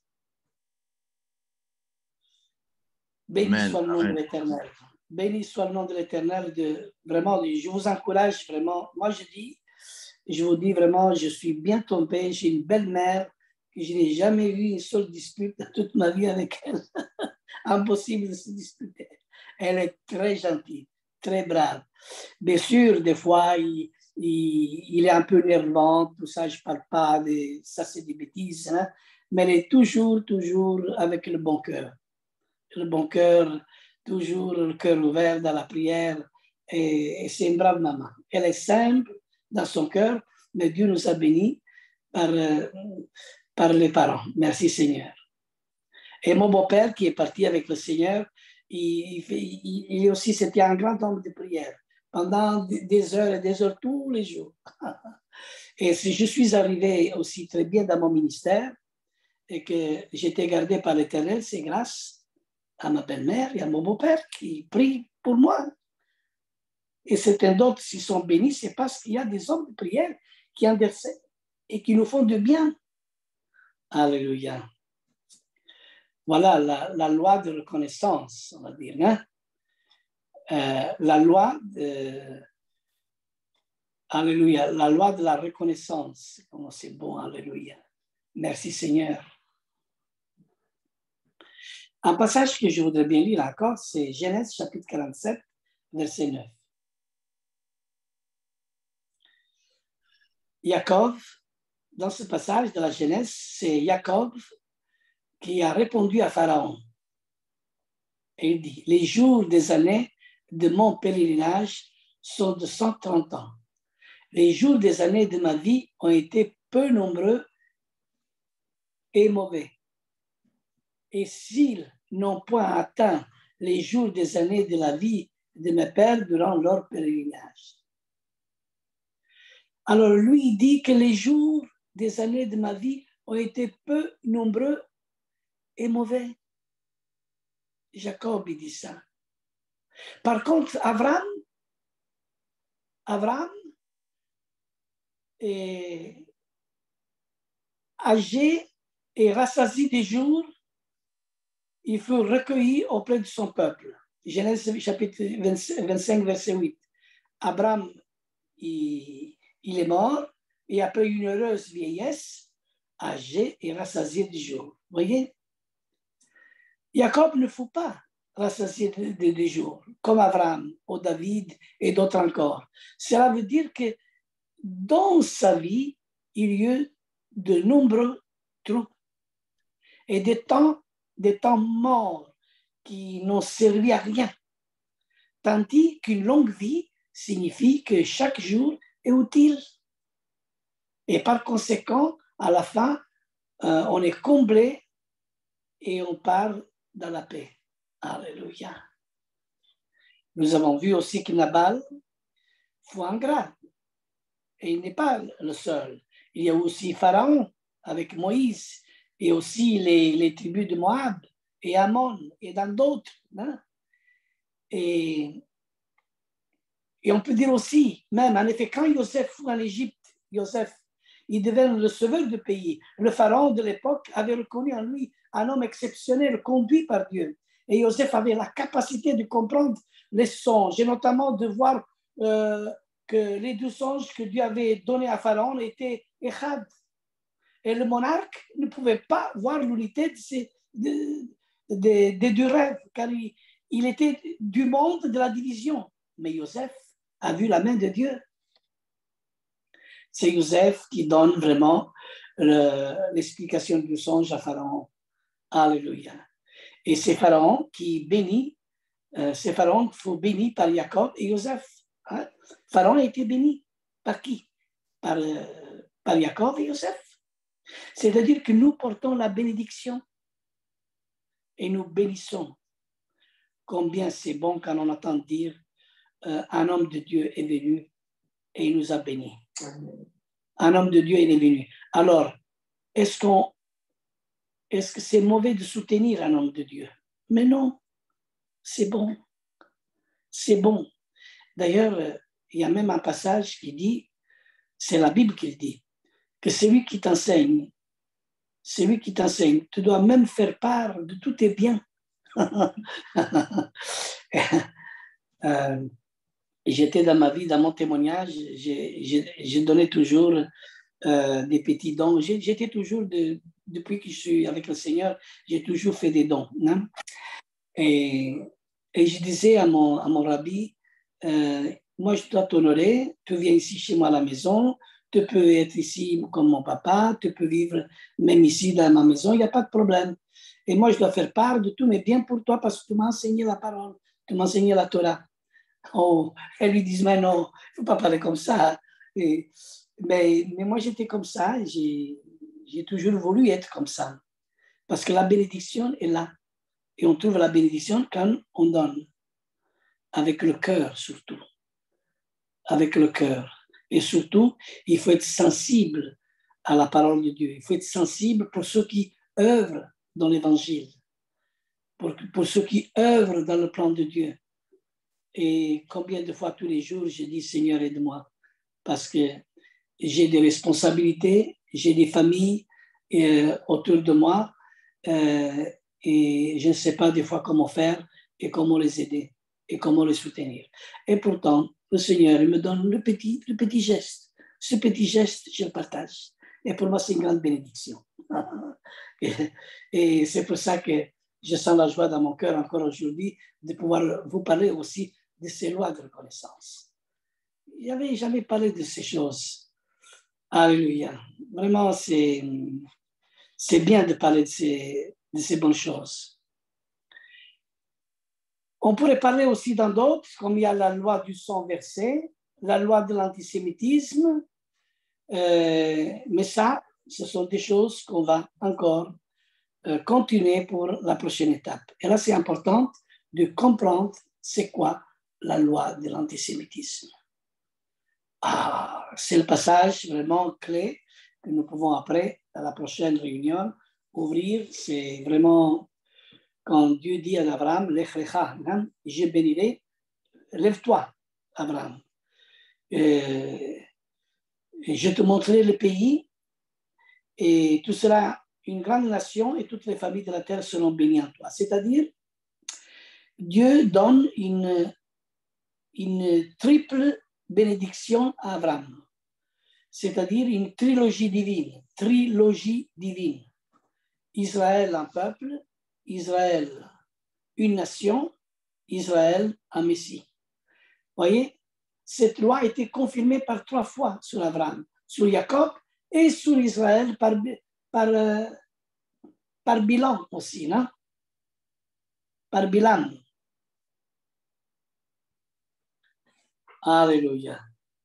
Béni soit le nom de l'Éternel. Béni soit le nom de l'Éternel. Vraiment, je vous encourage vraiment. Moi, je vous dis vraiment, je suis bien tombé. J'ai une belle-mère que je n'ai jamais vu une seule dispute dans toute ma vie avec elle. Impossible de se disputer. Elle est très gentille, très brave. Bien sûr, des fois, il est un peu nervant, tout ça, je ne parle pas, ça c'est des bêtises, hein, mais elle est toujours avec le bon cœur. Le bon cœur, toujours le cœur ouvert dans la prière, et c'est une brave maman. Elle est simple dans son cœur, mais Dieu nous a bénis par les parents. Merci Seigneur. Et mon beau-père qui est parti avec le Seigneur, il aussi, c'était un grand homme de prière, pendant des heures et des heures tous les jours. Et si je suis arrivé aussi très bien dans mon ministère, et que j'étais gardé par l'Éternel, c'est grâce à ma belle-mère et à mon beau-père qui prient pour moi. Et certains d'autres, s'ils sont bénis, c'est parce qu'il y a des hommes de prière qui intercèdent et qui nous font du bien. Alléluia. Voilà la loi de reconnaissance, on va dire. Hein? La loi alléluia, la loi de la reconnaissance. Comment c'est bon, alléluia. Merci Seigneur. Un passage que je voudrais bien lire encore, c'est Genèse chapitre 47, verset 9. Jacob, dans ce passage de la Genèse, c'est Jacob qui a répondu à Pharaon. Et il dit, les jours des années de mon pèlerinage sont de 130 ans. Les jours des années de ma vie ont été peu nombreux et mauvais. Et s'ils n'ont point atteint les jours des années de la vie de mes pères durant leur pèlerinage. Alors lui, il dit que les jours des années de ma vie ont été peu nombreux et mauvais. Jacob, il dit ça. Par contre, Abraham est âgé et rassasié des jours, il fut recueilli auprès de son peuple. Genèse chapitre 25, verset 8. Abraham, il est mort et après une heureuse vieillesse, âgé et rassasié du jour. Vous voyez? Jacob ne faut pas rassasier de jours, comme Abraham, ou David et d'autres encore. Cela veut dire que dans sa vie, il y a eu de nombreux troubles et des temps morts qui n'ont servi à rien. Tandis qu'une longue vie signifie que chaque jour est utile. Et par conséquent, à la fin, on est comblé et on part dans la paix. Alléluia. Nous avons vu aussi que Nabal fut ingrat. Et il n'est pas le seul. Il y a aussi Pharaon avec Moïse et aussi les tribus de Moab et Ammon et dans d'autres. Hein? Et on peut dire aussi, même en effet, quand Joseph fut en Égypte, Joseph, il devint le sauveur du pays. Le pharaon de l'époque avait reconnu en lui un homme exceptionnel, conduit par Dieu. Et Joseph avait la capacité de comprendre les songes, et notamment de voir que les 2 songes que Dieu avait donnés à Pharaon étaient Echad. Et le monarque ne pouvait pas voir l'unité des 2 rêves, car il était du monde de la division. Mais Joseph a vu la main de Dieu. C'est Joseph qui donne vraiment l'explication du songe à Pharaon. Alléluia. Et c'est Pharaon qui bénit, c'est Pharaon qui fut béni par Jacob et Joseph. Hein? Pharaon a été béni par qui? Par Jacob et Joseph. C'est-à-dire que nous portons la bénédiction et nous bénissons. Combien c'est bon quand on entend dire un homme de Dieu est venu et il nous a bénis. Un homme de Dieu est venu. Alors, est-ce que c'est mauvais de soutenir un homme de Dieu? Mais non, c'est bon. C'est bon. D'ailleurs, il y a même un passage qui dit, c'est la Bible qui le dit, que celui qui t'enseigne, tu dois même faire part de tous tes biens. J'étais dans ma vie, dans mon témoignage, j'ai donné toujours des petits dons. J'étais toujours, depuis que je suis avec le Seigneur, j'ai toujours fait des dons. Hein? Et je disais à mon rabbi, moi je dois t'honorer, tu viens ici chez moi à la maison, tu peux être ici comme mon papa, tu peux vivre même ici dans ma maison, il n'y a pas de problème. Et moi je dois faire part de tous mes biens pour toi parce que tu m'as enseigné la parole, tu m'as enseigné la Torah. Oh, elles lui disent, mais non, il ne faut pas parler comme ça. Mais moi, j'étais comme ça. J'ai toujours voulu être comme ça. Parce que la bénédiction est là. Et on trouve la bénédiction quand on donne. Avec le cœur, surtout. Avec le cœur. Et surtout, il faut être sensible à la parole de Dieu. Il faut être sensible pour ceux qui œuvrent dans l'Évangile. Pour ceux qui œuvrent dans le plan de Dieu. Et combien de fois tous les jours, je dis, Seigneur, aide-moi, parce que j'ai des responsabilités, j'ai des familles autour de moi, et je ne sais pas des fois comment faire et comment les aider et comment les soutenir. Et pourtant, le Seigneur il me donne le petit geste. Ce petit geste, je le partage. Et pour moi, c'est une grande bénédiction. Et c'est pour ça que je sens la joie dans mon cœur encore aujourd'hui de pouvoir vous parler aussi de ces lois de reconnaissance. Je n'avais jamais parlé de ces choses. Alléluia. Vraiment, c'est bien de parler de ces bonnes choses. On pourrait parler aussi dans d'autres, comme il y a la loi du sang versé, la loi de l'antisémitisme, mais ça, ce sont des choses qu'on va encore continuer pour la prochaine étape. Et là, c'est important de comprendre c'est quoi la loi de l'antisémitisme. C'est le passage vraiment clé que nous pouvons après, à la prochaine réunion, ouvrir. C'est vraiment quand Dieu dit à Abraham, Lech lecha, hein, je bénirai, lève-toi, Abraham. Et je te montrerai le pays et tu seras une grande nation et toutes les familles de la terre seront bénies en toi. C'est-à-dire, Dieu donne une triple bénédiction à Abraham, c'est-à-dire une trilogie divine. Israël, un peuple, Israël, une nation, Israël, un Messie. Voyez, cette loi a été confirmée par 3 fois sur Abraham, sur Jacob et sur Israël par Bilam aussi, non? Par Bilam. Alléluia.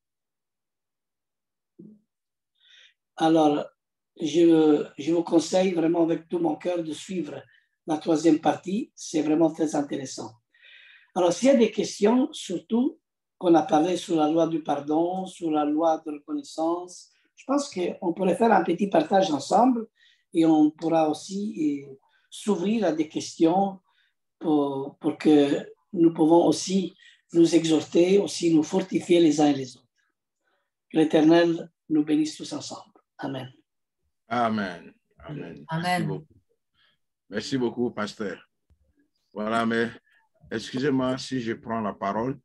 Alors, je vous conseille vraiment avec tout mon cœur de suivre la 3e partie. C'est vraiment très intéressant. Alors, s'il y a des questions, surtout qu'on a parlé sur la loi du pardon, sur la loi de reconnaissance, je pense qu'on pourrait faire un petit partage ensemble et on pourra aussi s'ouvrir à des questions pour que nous pouvons aussi nous exhorter, aussi nous fortifier les uns et les autres. Que l'Éternel nous bénisse tous ensemble. Amen. Amen. Amen. Amen. Merci beaucoup, pasteur. Voilà, mais excusez-moi si je prends la parole.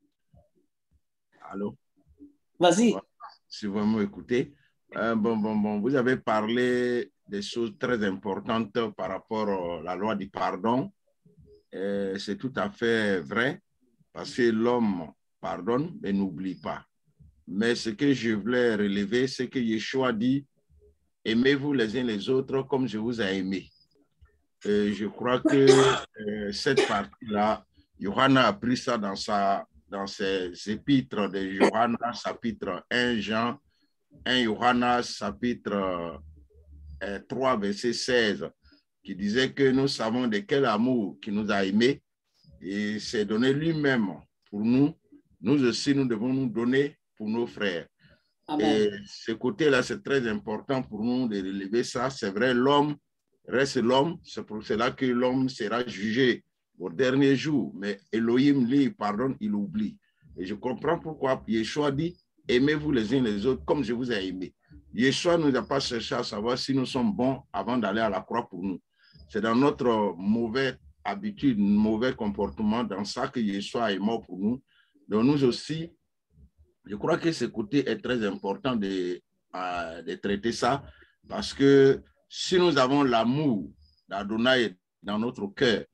Allô? Vas-y. Voilà, si vous m'écoutez. Bon. Vous avez parlé des choses très importantes par rapport à la loi du pardon. C'est tout à fait vrai parce que l'homme pardonne mais n'oublie pas. Mais ce que je voulais relever, c'est que Yeshua dit « Aimez-vous les uns les autres comme je vous ai aimé ». Je crois que cette partie-là, Johanna a pris ça dans ses épîtres de Johanna, chapitre 1 Jean, 1 Johanna, chapitre 3, verset 16, qui disait que nous savons de quel amour qui nous a aimés et s'est donné lui-même pour nous. Nous aussi, nous devons nous donner pour nos frères. Amen. Et ce côté-là, c'est très important pour nous de relever ça. C'est vrai, l'homme reste l'homme. C'est pour cela que l'homme sera jugé au dernier jour. Mais Elohim, lui, il pardonne, il oublie. Et je comprends pourquoi Yeshua dit « Aimez-vous les uns les autres comme je vous ai aimé ». Yeshua ne nous a pas cherché à savoir si nous sommes bons avant d'aller à la croix pour nous. C'est dans notre mauvaise habitude, mauvais comportement, dans ça que Yeshua est mort pour nous. Donc nous aussi, je crois que ce côté est très important de traiter ça, parce que si nous avons l'amour d'Adonai dans notre cœur,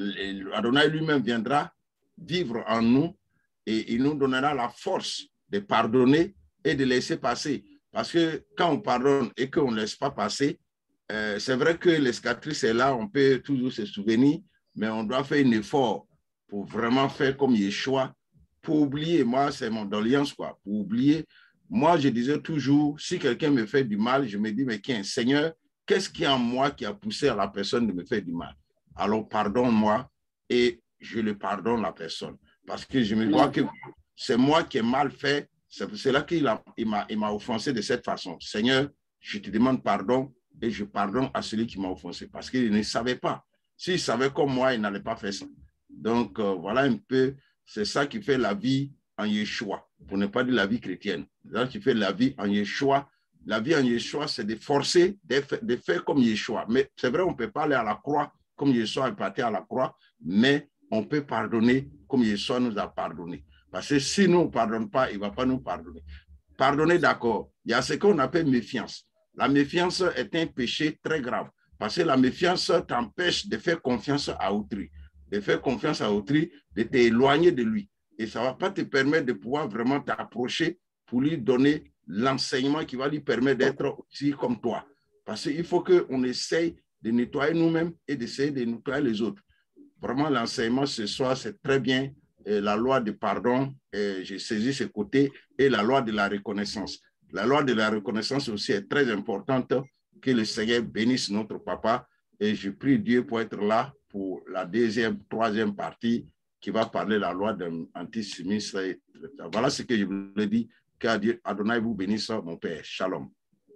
Adonai lui-même viendra vivre en nous et il nous donnera la force de pardonner et de laisser passer. Parce que quand on pardonne et qu'on ne laisse pas passer, c'est vrai que les cicatrices est là, on peut toujours se souvenir, mais on doit faire un effort pour vraiment faire comme Yeshua, pour oublier. Moi, c'est mon doléance, quoi, pour oublier. Moi, je disais toujours, si quelqu'un me fait du mal, je me dis, mais Seigneur, qu'est-ce qu'il y a en moi qui a poussé à la personne de me faire du mal? Alors, pardonne-moi et je le pardonne la personne. Parce que je me vois que c'est moi qui ai mal fait. C'est pour cela qu'il m'a offensé de cette façon. Seigneur, je te demande pardon et je pardonne à celui qui m'a offensé parce qu'il ne savait pas. S'il savait comme moi, il n'allait pas faire ça. Donc, voilà un peu, c'est ça qui fait la vie en Yeshua, pour ne pas dire la vie chrétienne. C'est ça qui fait la vie en Yeshua. La vie en Yeshua, c'est de forcer, de faire comme Yeshua. Mais c'est vrai, on ne peut pas aller à la croix comme Yeshua est parti à la croix, mais on peut pardonner comme Yeshua nous a pardonné. Parce que si nous ne pardonnons pas, il ne va pas nous pardonner. Pardonner, d'accord. Il y a ce qu'on appelle méfiance. La méfiance est un péché très grave. Parce que la méfiance t'empêche de faire confiance à autrui. De faire confiance à autrui, de t'éloigner de lui. Et ça ne va pas te permettre de pouvoir vraiment t'approcher pour lui donner l'enseignement qui va lui permettre d'être aussi comme toi. Parce qu'il faut qu'on essaye de nettoyer nous-mêmes et d'essayer de nettoyer les autres. Vraiment, l'enseignement ce soir, c'est très bien. La loi de pardon, j'ai saisi ce côté, et la loi de la reconnaissance. La loi de la reconnaissance aussi est très importante. Que le Seigneur bénisse notre papa. Et je prie Dieu pour être là pour la troisième partie qui va parler de la loi d'antisémitisme. Voilà ce que je voulais dire. Qu'Adonai vous bénisse, mon Père. Shalom.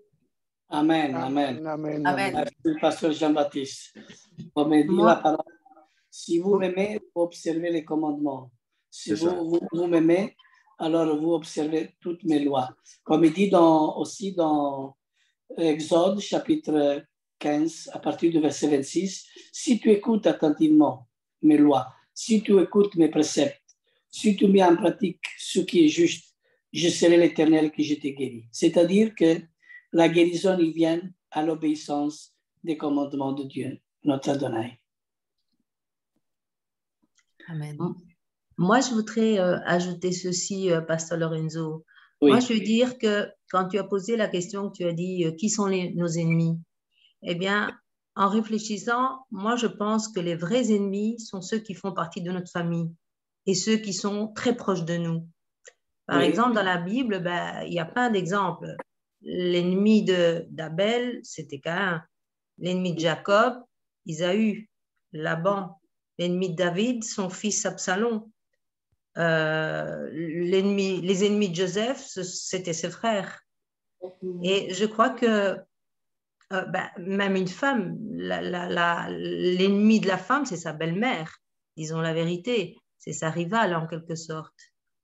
Amen, amen. Amen. Amen. Merci, pasteur Jean-Baptiste. On me dit la parole. Si vous m'aimez, vous observez les commandements. Si vous m'aimez, alors vous observez toutes mes lois. Comme il dit aussi dans Exode, chapitre 15, à partir du verset 26, si tu écoutes attentivement mes lois, si tu écoutes mes préceptes, si tu mets en pratique ce qui est juste, je serai l'Éternel que je t'ai guéri. C'est-à-dire que la guérison, il vient à l'obéissance des commandements de Dieu, notre Adonai. Amen. Moi, je voudrais ajouter ceci, Pasteur Lorenzo. Oui. Moi, je veux dire que quand tu as posé la question, tu as dit qui sont nos ennemis? Eh bien, en réfléchissant, moi, je pense que les vrais ennemis sont ceux qui font partie de notre famille et ceux qui sont très proches de nous. Par exemple, dans la Bible, ben, il y a plein d'exemples. L'ennemi d'Abel, c'était Caïn. L'ennemi de Jacob, Isaü. Laban. L'ennemi de David, son fils Absalom. Les ennemis de Joseph, c'était ses frères. Et je crois que même une femme, l'ennemi de la femme, c'est sa belle-mère. Disons la vérité. C'est sa rivale en quelque sorte.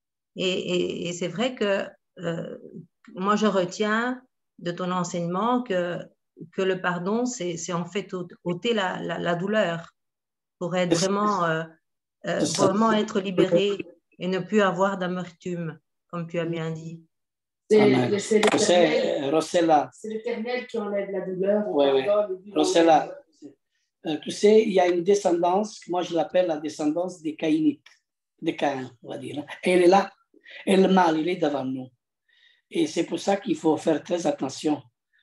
Et c'est vrai que moi, je retiens de ton enseignement que le pardon, c'est en fait ôter la douleur pour être vraiment être libéré et ne plus avoir d'amertume, comme tu as bien dit. C'est Rossella. C'est l'Éternel qui enlève la douleur. Oui. Rossella, tu sais, il y a une descendance, moi je l'appelle la descendance des Caïnites, de Caïn, on va dire. Et elle est là, et le mal, il est devant nous. Et c'est pour ça qu'il faut faire très attention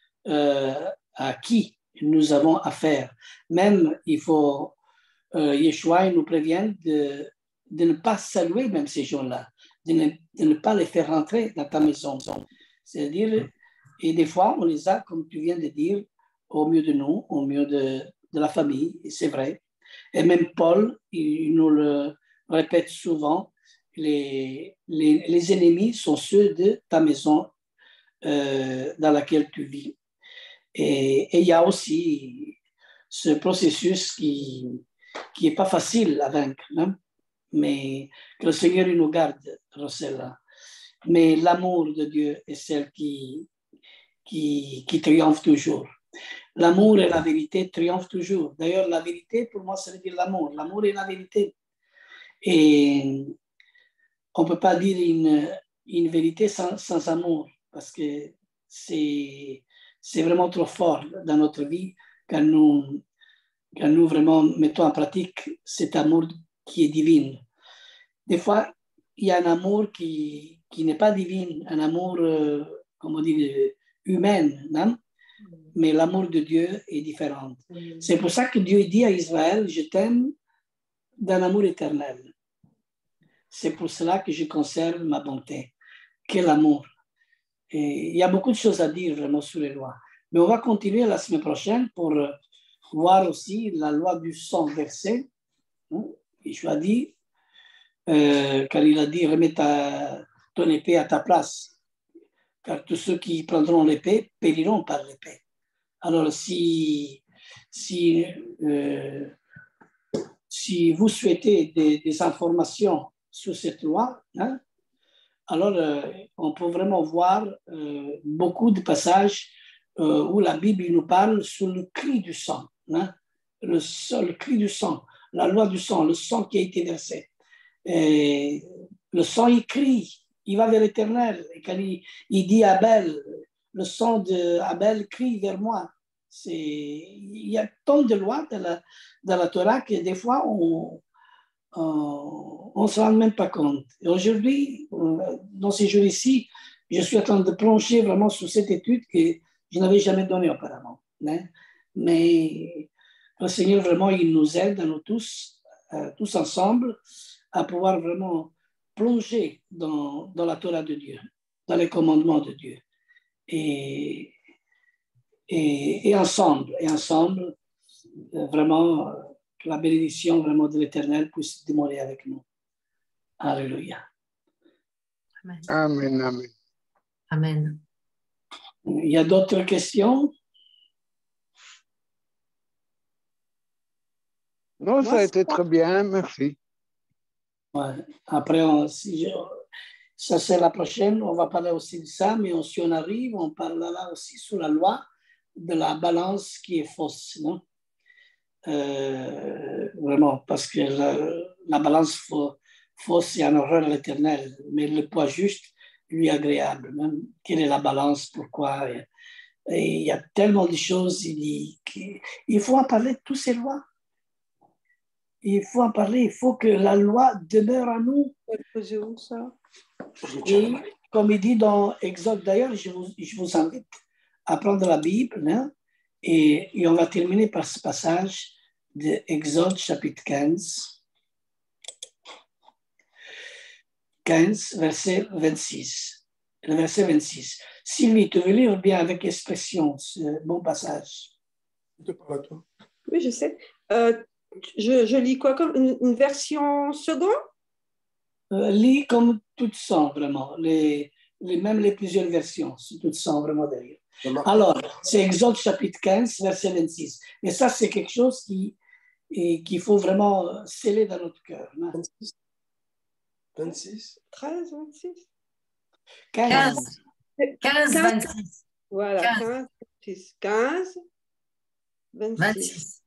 à qui nous avons affaire. Même, il faut, Yeshua nous prévient de ne pas saluer même ces gens-là, de ne pas les faire rentrer dans ta maison. C'est-à-dire, et des fois, on les a, comme tu viens de dire, au milieu de nous, au milieu de la famille, et c'est vrai. Et même Paul, il nous le répète souvent, les ennemis sont ceux de ta maison dans laquelle tu vis. Et il y a aussi ce processus qui n'est pas facile à vaincre, hein? Mais que le Seigneur nous garde, Rossella. Mais l'amour de Dieu est celle qui triomphe toujours. L'amour et la vérité triomphent toujours. D'ailleurs, la vérité, pour moi, ça veut dire l'amour. L'amour et la vérité. Et on ne peut pas dire une vérité sans amour, parce que c'est vraiment trop fort dans notre vie quand nous vraiment mettons en pratique cet amour qui est divin. Des fois, il y a un amour qui n'est pas divin, un amour, comment dire, humain, non? Mais l'amour de Dieu est différent. C'est pour ça que Dieu dit à Israël, je t'aime d'un amour éternel. C'est pour cela que je conserve ma bonté. Quel amour! Et il y a beaucoup de choses à dire vraiment sur les lois. Mais on va continuer la semaine prochaine pour voir aussi la loi du sang versé. Je lui dit, car il a dit, remets ton épée à ta place. Car tous ceux qui prendront l'épée périront par l'épée. Alors, si vous souhaitez des informations sur cette loi, hein, alors on peut vraiment voir beaucoup de passages où la Bible nous parle sur le cri du sang, hein, le cri du sang, la loi du sang, le sang qui a été versé. Et le sang, il crie, il va vers l'Éternel. Et quand il dit à Abel, le sang d'Abel crie vers moi. Il y a tant de lois dans la Torah que des fois, on ne se rend même pas compte. Et aujourd'hui, dans ces jours ici, je suis en train de plonger vraiment sur cette étude que je n'avais jamais donnée auparavant. Hein? Mais le Seigneur, vraiment, il nous aide à nous tous ensemble, à pouvoir vraiment plonger dans la Torah de Dieu, dans les commandements de Dieu. Et ensemble, vraiment, que la bénédiction vraiment de l'Éternel puisse demeurer avec nous. Alléluia. Amen. Amen, amen. Amen. Il y a d'autres questions? Non, ça a été très bien, merci. Ouais. Après, ça c'est la prochaine, on va parler aussi de ça, mais si on arrive, on parlera aussi sur la loi de la balance qui est fausse, non? Vraiment, parce que la balance fausse, c'est en horreur à l'Éternel, mais le poids juste, lui agréable. Même. Quelle est la balance? Pourquoi? Et il y a tellement de choses, il faut en parler de toutes ces lois. il faut en parler, il faut que la loi demeure en nous. Où ça? Et comme il dit dans Exode, d'ailleurs, je vous invite à prendre la Bible, hein, et on va terminer par ce passage de Exode chapitre 15, verset 26. Le verset 26. Sylvie, tu veux lire bien avec expression ce bon passage? Oui, je sais. Je lis quoi comme une version seconde? Lis comme tu te sens vraiment, même les plusieurs versions, si tu te sens vraiment derrière. Alors, c'est Exode chapitre 15, verset 26. Et ça, c'est quelque chose qu'il faut vraiment sceller dans notre cœur. 26 13, 26 15. 15, 26. Voilà, 15, 26. 15, 26.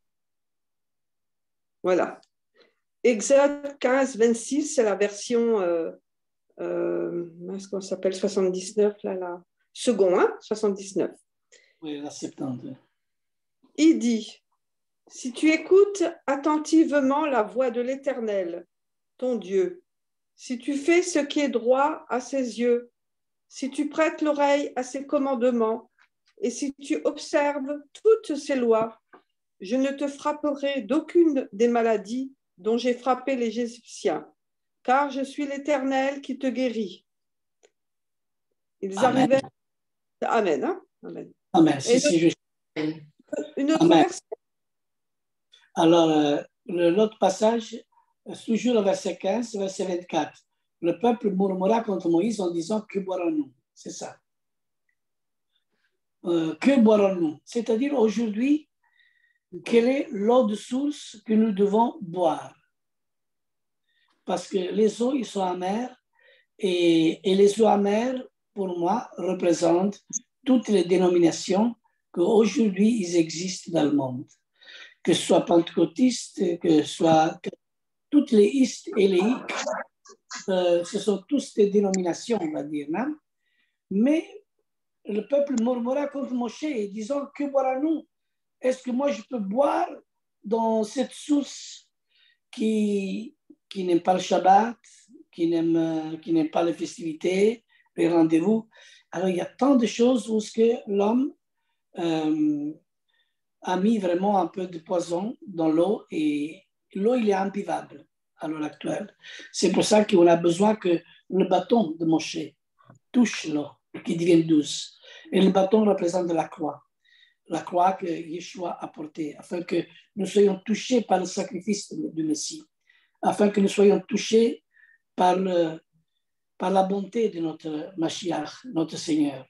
Voilà. Exode 15, 26, c'est la version, comment ça s'appelle, 79, là. Second, hein, 79. Oui, la 70. Il dit, si tu écoutes attentivement la voix de l'Éternel, ton Dieu, si tu fais ce qui est droit à ses yeux, si tu prêtes l'oreille à ses commandements, et si tu observes toutes ses lois, je ne te frapperai d'aucune des maladies dont j'ai frappé les Égyptiens, car je suis l'Éternel qui te guérit. Ils arrivaient... Amen. Hein? Amen. Amen. Une autre version. Alors, l'autre passage, toujours le verset 15, verset 24. Le peuple murmura contre Moïse en disant, que boirons-nous? C'est ça. Que boirons-nous? C'est-à-dire aujourd'hui, quelle est l'eau de source que nous devons boire? Parce que les eaux, ils sont amères, et les eaux amères, pour moi, représentent toutes les dénominations qu'aujourd'hui, ils existent dans le monde. Que ce soit pentecôtistes, que ce soit toutes les istes et les hic, ce sont tous des dénominations, on va dire. Non? Mais le peuple murmura contre Moïse, disant, que boirons-nous? Est-ce que moi je peux boire dans cette source qui n'aime pas le Shabbat, qui n'aime pas les festivités, les rendez-vous? Alors il y a tant de choses où l'homme a mis vraiment un peu de poison dans l'eau, et l'eau il est imbuvable à l'heure actuelle. C'est pour ça qu'on a besoin que le bâton de Moshe touche l'eau, qui devienne douce. Et le bâton représente la croix que Yeshua a portée, afin que nous soyons touchés par le sacrifice du Messie, afin que nous soyons touchés par la bonté de notre Mashiach, notre Seigneur.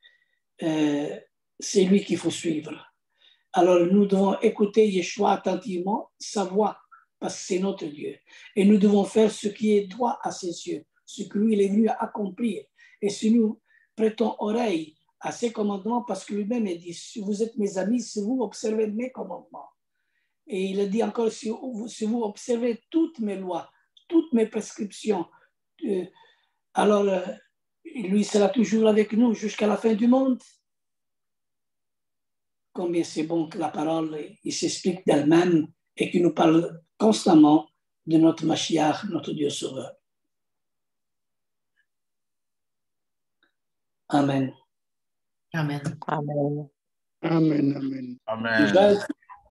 C'est lui qu'il faut suivre. Alors nous devons écouter Yeshua attentivement, sa voix, parce que c'est notre Dieu. Et nous devons faire ce qui est droit à ses yeux, ce que lui il est venu à accomplir. Et si nous prêtons oreille à ses commandements, parce que lui-même a dit, si vous êtes mes amis, si vous observez mes commandements. Et il a dit encore, si vous observez toutes mes lois, toutes mes prescriptions, alors lui sera toujours avec nous jusqu'à la fin du monde. Combien c'est bon que la parole il s'explique d'elle-même et qu'il nous parle constamment de notre Mashiach, notre Dieu sauveur. Amen. Amen. Amen. Amen. Amen.